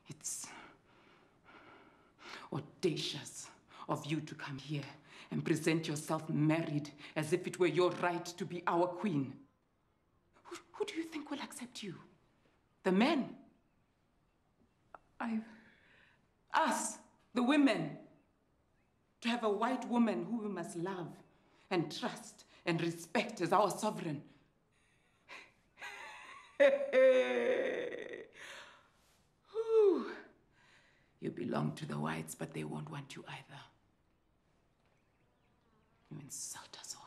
It's audacious of you to come here and present yourself married as if it were your right to be our queen. Who do you think will accept you? The men? Us, the women. To have a white woman who we must love and trust and respect as our sovereign. You belong to the whites, but they won't want you either. You insult us all.